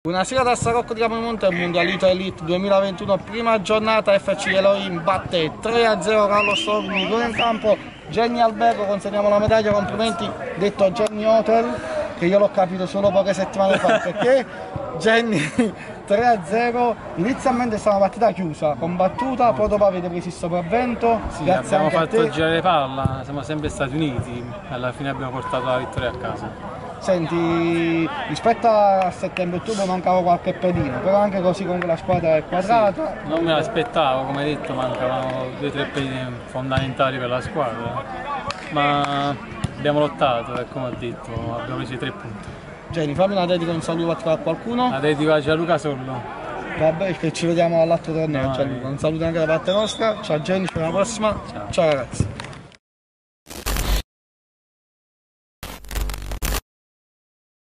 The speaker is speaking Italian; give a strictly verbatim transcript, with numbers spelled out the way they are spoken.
Buonasera da Sarocco di Capomonte, Mondialito Elite duemilaventuno, prima giornata. F C Elohim batte tre a zero Carlo Storni, due in campo, Jenny Albergo, consegniamo la medaglia, complimenti, detto Jenny Hotel, che io l'ho capito solo poche settimane fa, perché Jenny tre a zero, inizialmente è stata una partita chiusa, combattuta, poi dopo avete preso il sopravvento, sì, abbiamo fatto girare palla, siamo sempre stati uniti, alla fine abbiamo portato la vittoria a casa. Senti, rispetto a settembre-ottobre mancava qualche pedino, però anche così con la squadra è quadrata. Sì, non me l'aspettavo, come detto mancavano due o tre pedine fondamentali per la squadra, ma abbiamo lottato e come ho detto abbiamo preso i tre punti. Jenny, fammi una dedica, un saluto a qualcuno. La dedico a Gianluca Sollo. Vabbè, che ci vediamo all'altro torneo, Gianluca. Un saluto anche da parte nostra, ciao Jenny, ci vediamo alla prossima, ciao, ciao ragazzi.